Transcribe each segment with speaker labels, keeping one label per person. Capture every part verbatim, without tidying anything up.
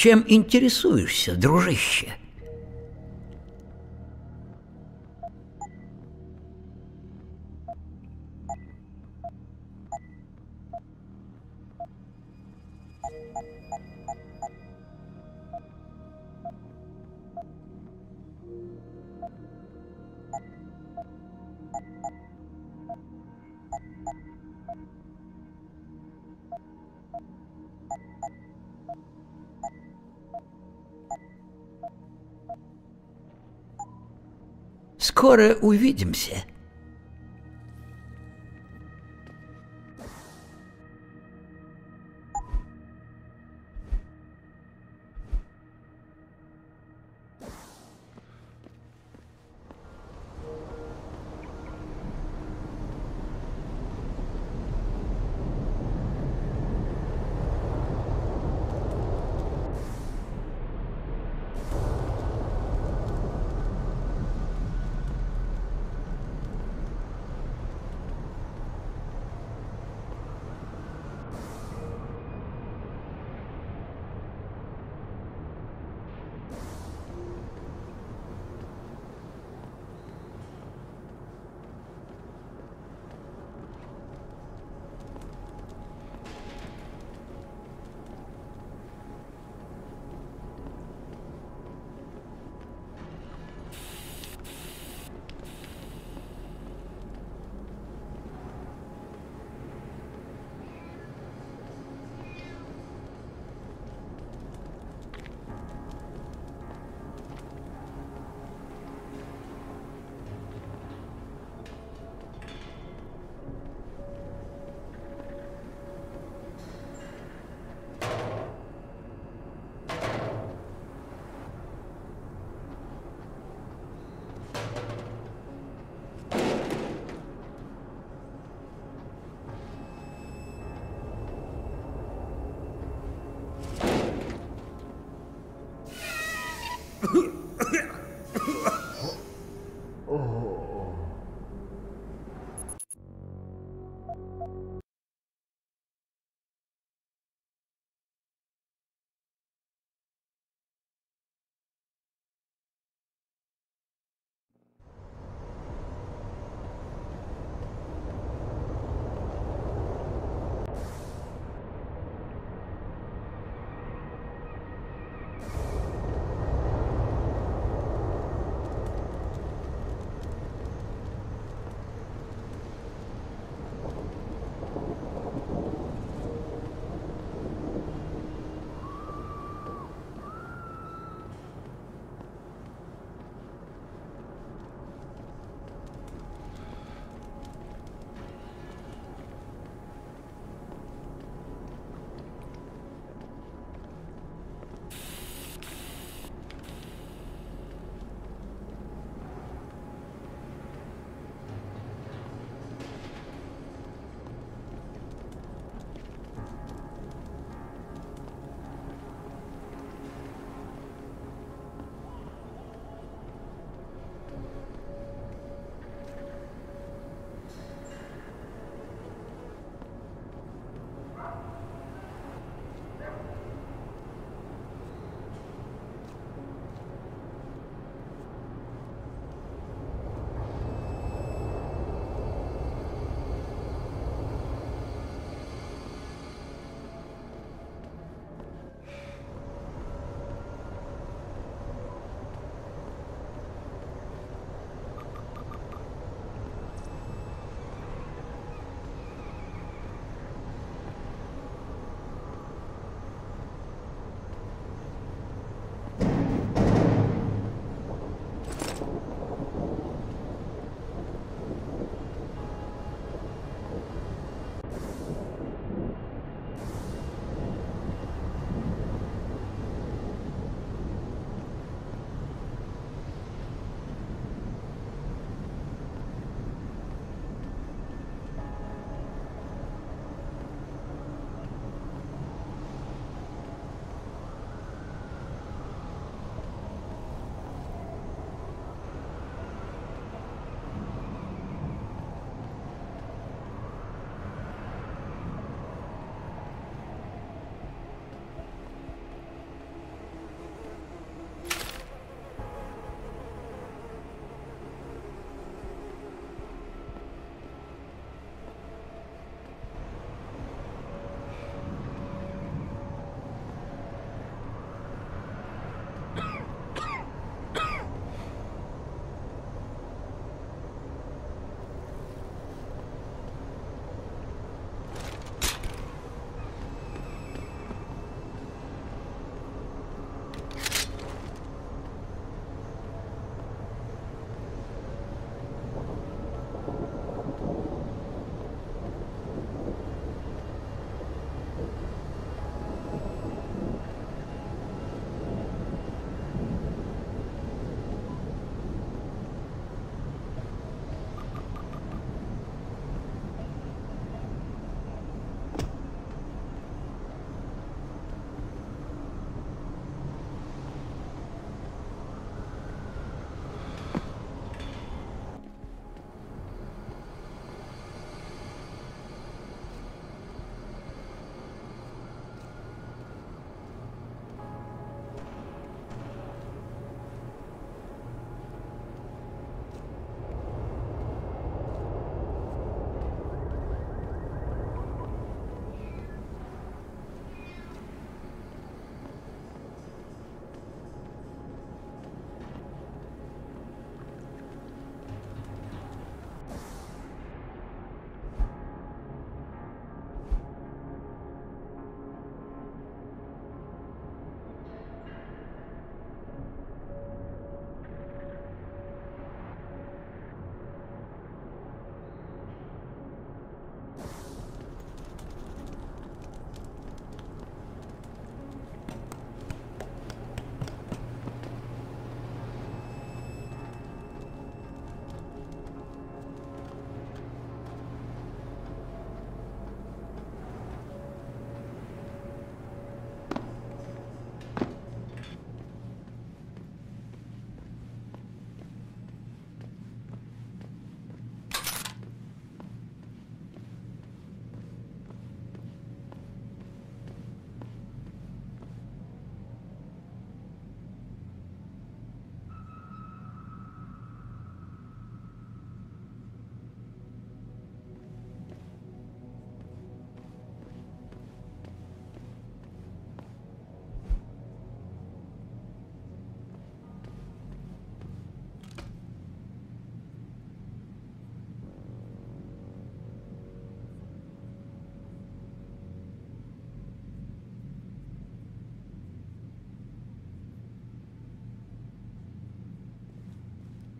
Speaker 1: Чем интересуешься, дружище? Скоро увидимся.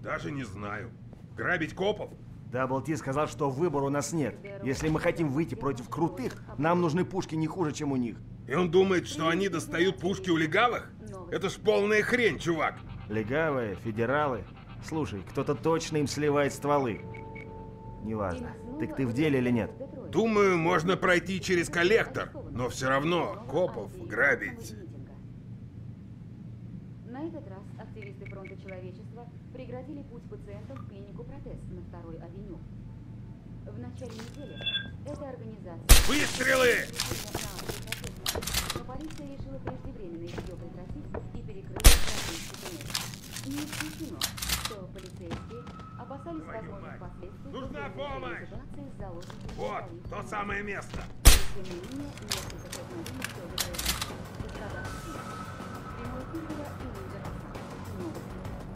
Speaker 2: Даже не знаю. Грабить копов?
Speaker 3: Дабл Ти сказал, что выбора у нас нет. Если мы хотим выйти против крутых, нам нужны пушки не хуже, чем у них.
Speaker 2: И он думает, что они достают пушки у легавых? Это ж полная хрень, чувак.
Speaker 3: Легавые, федералы. Слушай, кто-то точно им сливает стволы. Неважно. Так ты в деле или нет?
Speaker 2: Думаю, можно пройти через коллектор, но все равно копов грабить.
Speaker 4: На этот раз активисты фронта человечества преградили путь пациентам в клинику «Протез» на второй авеню. В начале недели эта организация...
Speaker 2: Выстрелы!
Speaker 4: Но полиция решила преждевременно ее прекратить и перекрыла транспортный туннель. Не исключено, что полицейские опасались возможных последствий
Speaker 2: Нужна помощь!
Speaker 4: ситуации с заложниками.
Speaker 2: Вот, то самое место.
Speaker 4: Тем не менее, несколько столкновений все же произошло. Пострадавших нет. Прямой эфир была Илья Расан. Новости.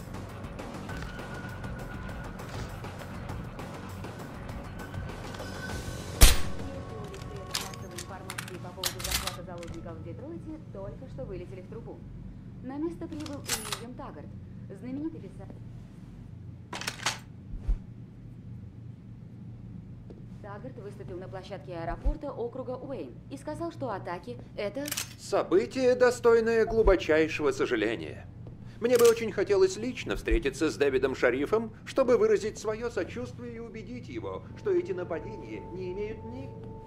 Speaker 4: Информации по поводу захвата заложников в Детройте только что вылетели в трубу. На место прибыл Уильям Таггарт, знаменитый писатель. Таггарт выступил на площадке аэропорта округа Уэйн и сказал, что атаки – это…
Speaker 5: Событие, достойное глубочайшего сожаления. Мне бы очень хотелось лично встретиться с Дэвидом Шарифом, чтобы выразить свое сочувствие и убедить его, что эти нападения не имеют ни...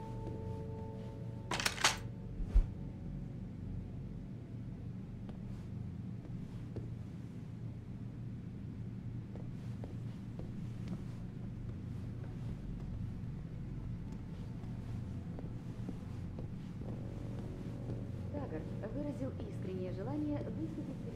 Speaker 4: Таггарт выразил искреннее желание выступить перед...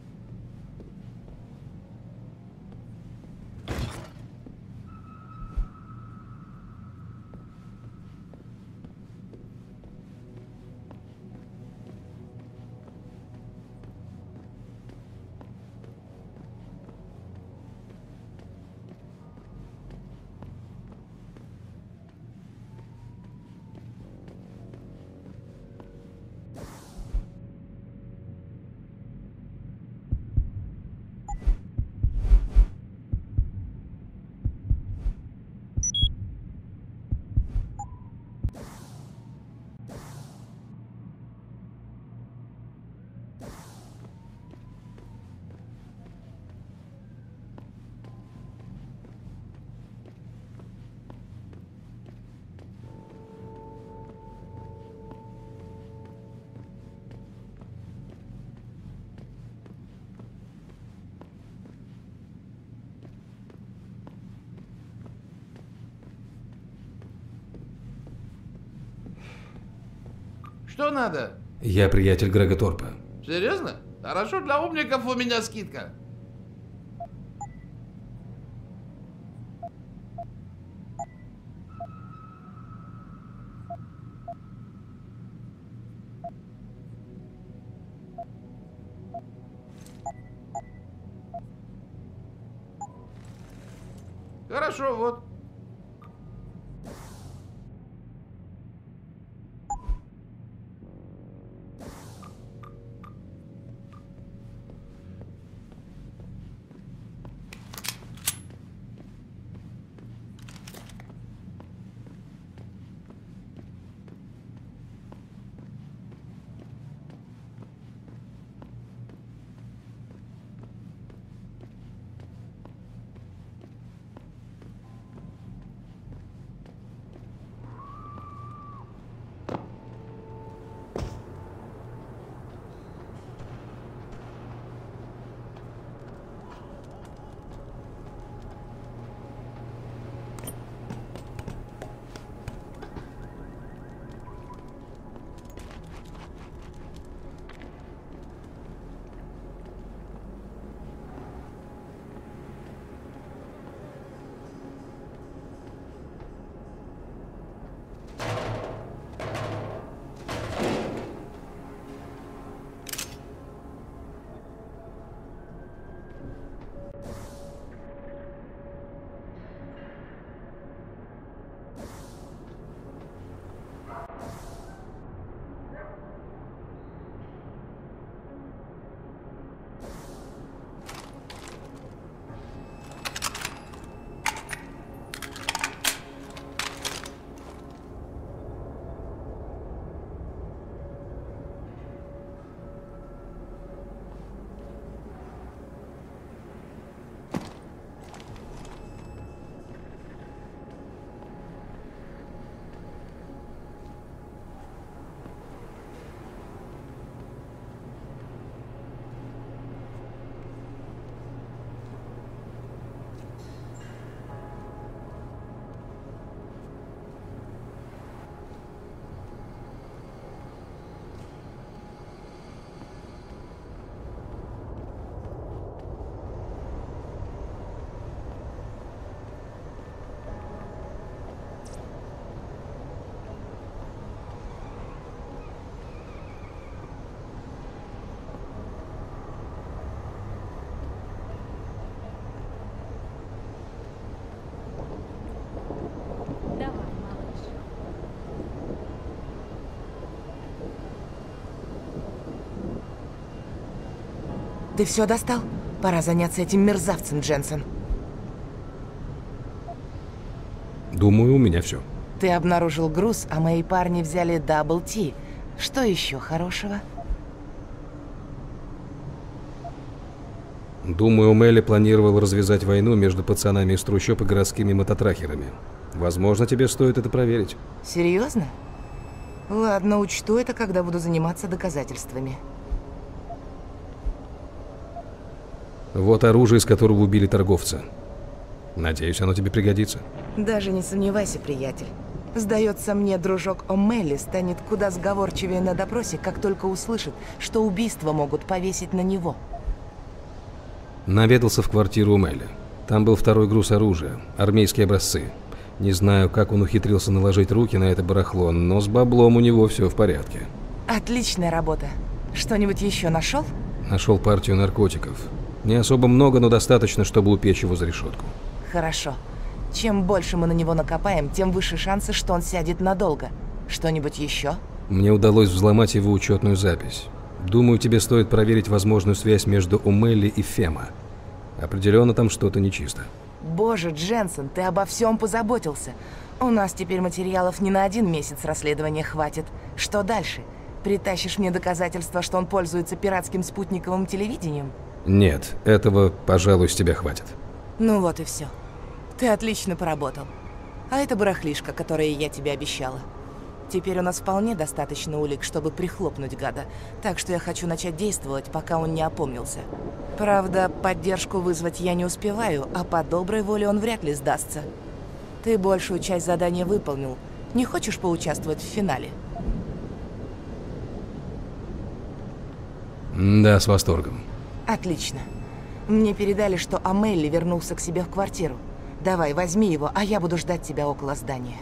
Speaker 6: Что надо?
Speaker 7: Я приятель Грега Торпа.
Speaker 6: Серьезно? Хорошо, для умников у меня скидка. Хорошо, вот.
Speaker 8: Ты все достал? Пора заняться этим мерзавцем, Дженсен.
Speaker 7: Думаю, у меня все.
Speaker 8: Ты обнаружил груз, а мои парни взяли дабл ти. Что еще хорошего?
Speaker 7: Думаю, Мелли планировал развязать войну между пацанами из трущоб и городскими мототрахерами. Возможно, тебе стоит это проверить.
Speaker 8: Серьезно? Ладно, учту это, когда буду заниматься доказательствами.
Speaker 7: Вот оружие, из которого убили торговца. Надеюсь, оно тебе пригодится.
Speaker 8: Даже не сомневайся, приятель. Сдается мне, дружок О'Мелли станет куда сговорчивее на допросе, как только услышит, что убийства могут повесить на него.
Speaker 7: Наведался в квартиру Мелли. Там был второй груз оружия, армейские образцы. Не знаю, как он ухитрился наложить руки на это барахло, но с баблом у него все в порядке.
Speaker 8: Отличная работа. Что-нибудь еще нашел?
Speaker 7: Нашел партию наркотиков. Не особо много, но достаточно, чтобы упечь его за решетку.
Speaker 8: Хорошо. Чем больше мы на него накопаем, тем выше шансы, что он сядет надолго. Что-нибудь еще?
Speaker 7: Мне удалось взломать его учетную запись. Думаю, тебе стоит проверить возможную связь между О'Мелли и Фема. Определенно там что-то нечисто.
Speaker 8: Боже, Дженсен, ты обо всем позаботился. У нас теперь материалов не на один месяц расследования хватит. Что дальше? Притащишь мне доказательства, что он пользуется пиратским спутниковым телевидением?
Speaker 7: Нет, этого, пожалуй, с тебя хватит.
Speaker 8: Ну вот и все. Ты отлично поработал. А это барахлишко, которое я тебе обещала. Теперь у нас вполне достаточно улик, чтобы прихлопнуть гада. Так что я хочу начать действовать, пока он не опомнился. Правда, поддержку вызвать я не успеваю, а по доброй воле он вряд ли сдастся. Ты большую часть задания выполнил. Не хочешь поучаствовать в финале?
Speaker 7: Да, с восторгом.
Speaker 8: Отлично. Мне передали, что О'Мелли вернулся к себе в квартиру. Давай, возьми его, а я буду ждать тебя около здания.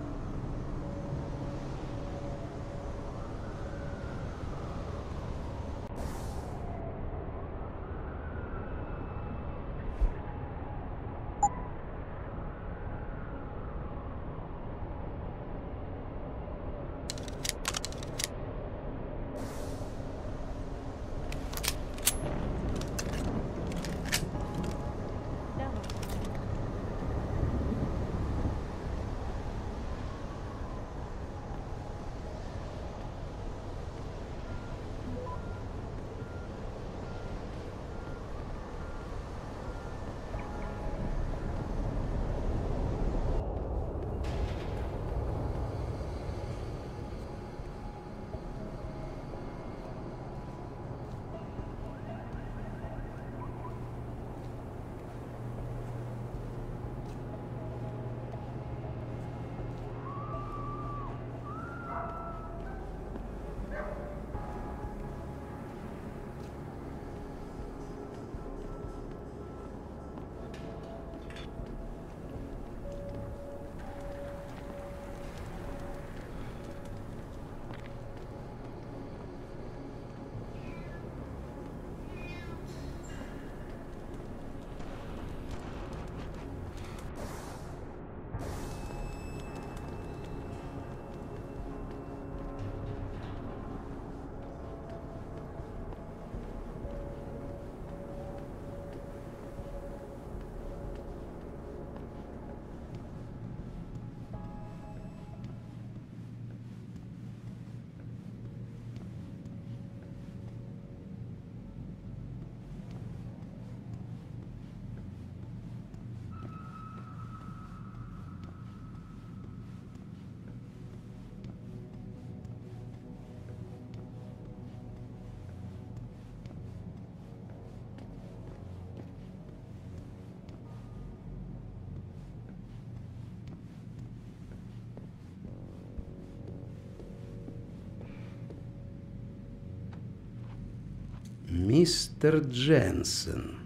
Speaker 9: Мистер Дженсен.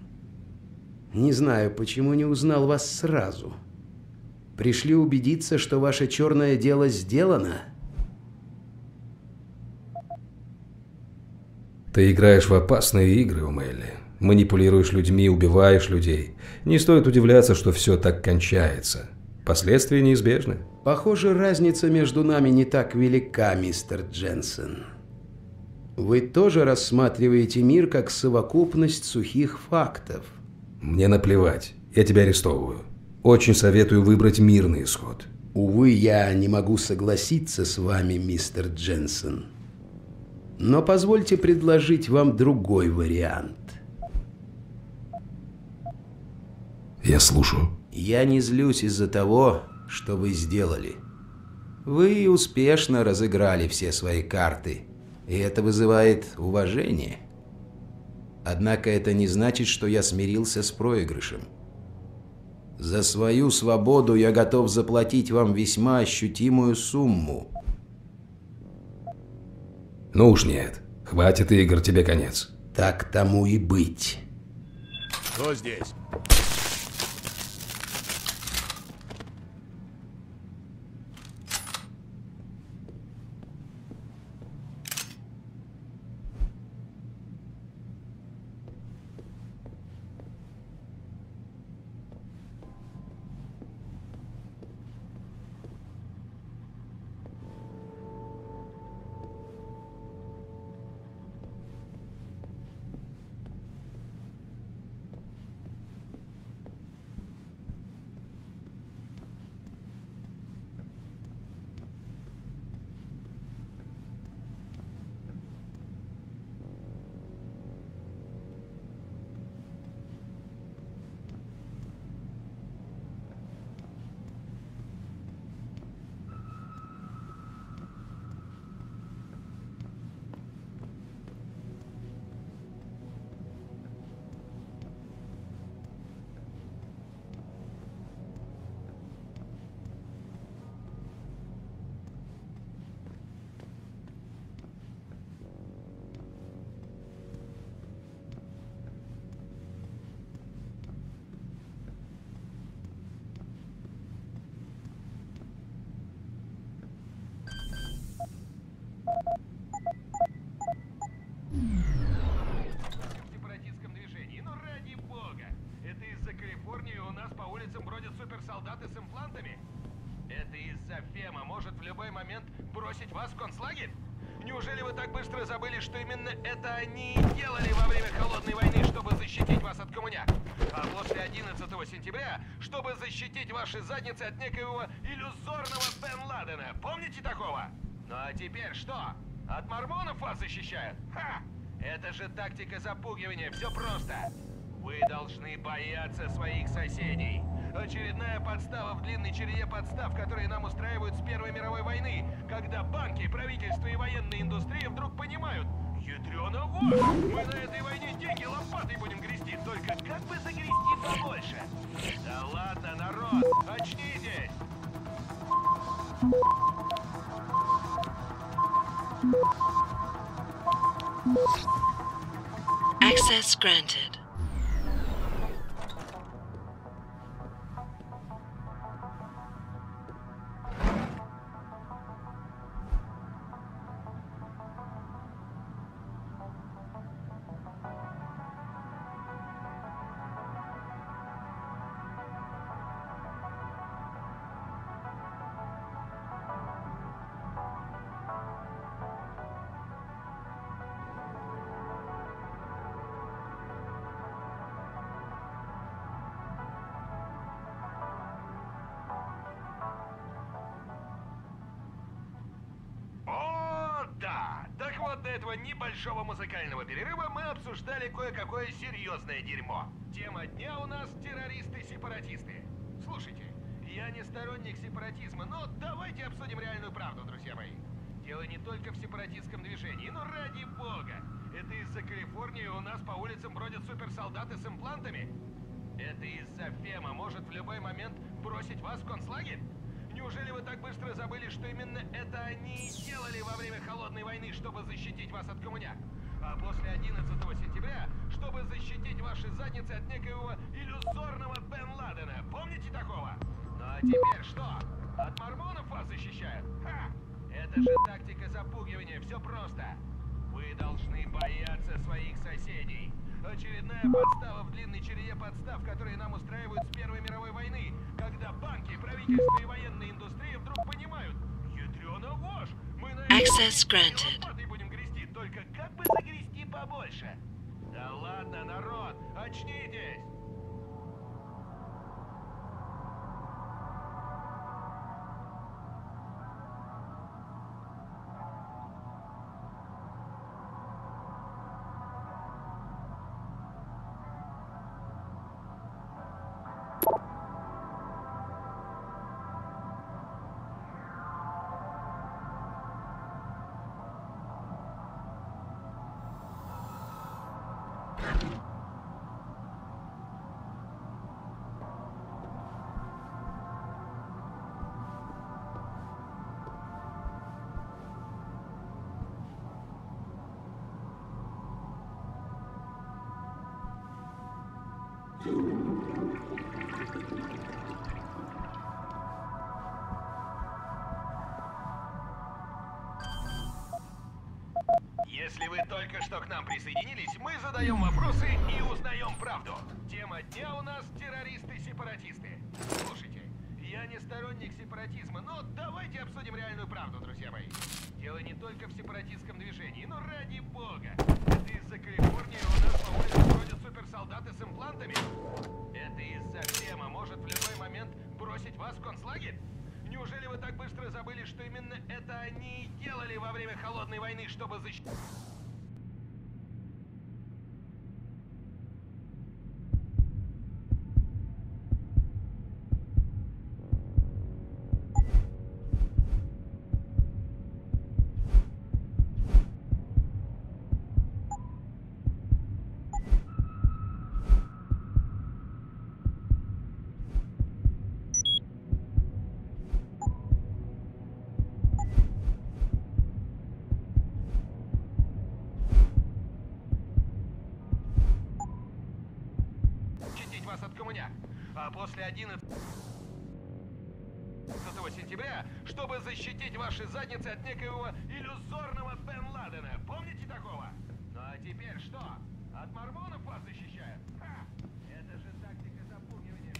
Speaker 9: Не знаю, почему не узнал вас сразу. Пришли убедиться, что ваше черное дело сделано?
Speaker 7: Ты играешь в опасные игры, О'Мелли. Манипулируешь людьми, убиваешь людей. Не стоит удивляться, что все так кончается. Последствия неизбежны.
Speaker 9: Похоже, разница между нами не так велика, мистер Дженсен. Вы тоже рассматриваете мир как совокупность сухих фактов.
Speaker 7: Мне наплевать. Я тебя арестовываю. Очень советую выбрать мирный исход.
Speaker 9: Увы, я не могу согласиться с вами, мистер Дженсен. Но позвольте предложить вам другой вариант.
Speaker 7: Я слушаю.
Speaker 9: Я не злюсь из-за того, что вы сделали. Вы успешно разыграли все свои карты, и это вызывает уважение. Однако это не значит, что я смирился с проигрышем. За свою свободу я готов заплатить вам весьма ощутимую сумму.
Speaker 7: Ну уж нет. Хватит игр, тебе конец.
Speaker 9: Так тому и быть.
Speaker 10: Кто здесь?
Speaker 11: Солдаты с имплантами? Это из-за Фема может в любой момент бросить вас в концлагерь? Неужели вы так быстро забыли, что именно это они и делали во время Холодной войны, чтобы защитить вас от коммуняк? А после одиннадцатого сентября, чтобы защитить ваши задницы от некоего иллюзорного Бен Ладена. Помните такого? Ну а теперь что? От мормонов вас защищают? Ха! Это же тактика запугивания, все просто. Вы должны бояться своих соседей. Очередная подстава в длинной череде подстав, которые нам устраивают с Первой мировой войны, когда банки, правительство и военная индустрия вдруг понимают: ядрёна вот, мы на этой войне деньги лопатой будем грести, только как бы загрести побольше? Да ладно, народ, очнитесь!
Speaker 12: Access granted.
Speaker 11: До этого небольшого музыкального перерыва мы обсуждали кое-какое серьезное дерьмо. Тема дня у нас террористы-сепаратисты. Слушайте, я не сторонник сепаратизма, но давайте обсудим реальную правду, друзья мои. Дело не только в сепаратистском движении, но ради бога. Это из-за Калифорнии у нас по улицам бродят суперсолдаты с имплантами? Это из-за Фема может в любой момент бросить вас в концлагерь? Неужели вы так быстро забыли, что именно это они и делали во время Холодной войны, чтобы защитить вас от коммуняк? А после одиннадцатого сентября, чтобы защитить ваши задницы от некоего иллюзорного Бен Ладена. Помните такого? Ну а теперь что? От мормонов вас защищают? Ха! Это же тактика запугивания, все просто. Вы должны бояться своих соседей. Очередная подстава в длинной череде подстав, которые нам устраивают с Первой мировой войны, когда банки, правительство и военная индустрия вдруг понимают: ядрёна вошь, мы на этой войне будем грести, только как бы загрести побольше. Да ладно, народ, очнитесь! Если вы только что к нам присоединились, мы задаем вопросы и узнаем правду. Тема дня у нас террористы-сепаратисты. Слушайте, я не сторонник сепаратизма, но давайте обсудим реальную правду, друзья мои. Дело не только в сепаратистском движении, но ради бога. Это из-за Калифорнии у нас по улице ходят суперсолдаты с имплантами. Это из-за Фема может в любой момент бросить вас в концлагерь? Неужели вы так быстро забыли, что именно это они и делали во время Холодной войны, чтобы защитить... вас от коммуняк, а после одиннадцатого сентября, чтобы защитить ваши задницы от некоего иллюзорного Бен Ладена. Помните такого? Ну а теперь что? От мормонов вас защищают? Ха! Это же тактика запугивания.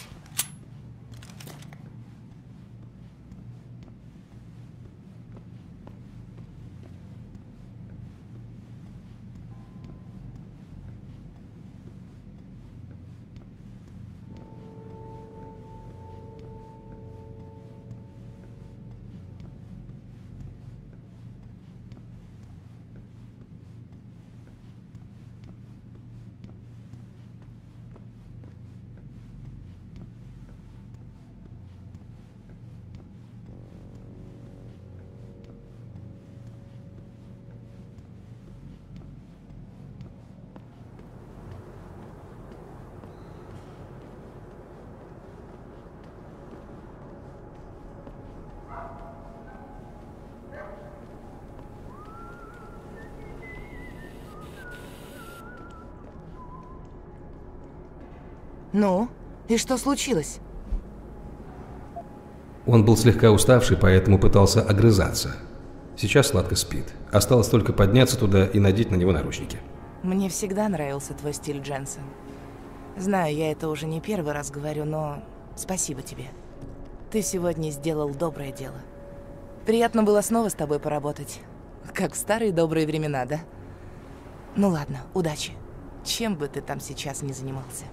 Speaker 8: Ну, и что случилось?
Speaker 7: Он был слегка уставший, поэтому пытался огрызаться. Сейчас сладко спит. Осталось только подняться туда и надеть на него наручники.
Speaker 8: Мне всегда нравился твой стиль, Дженсен. Знаю, я это уже не первый раз говорю, но спасибо тебе. Ты сегодня сделал доброе дело. Приятно было снова с тобой поработать. Как в старые добрые времена, да? Ну ладно, удачи. Чем бы ты там сейчас ни занимался.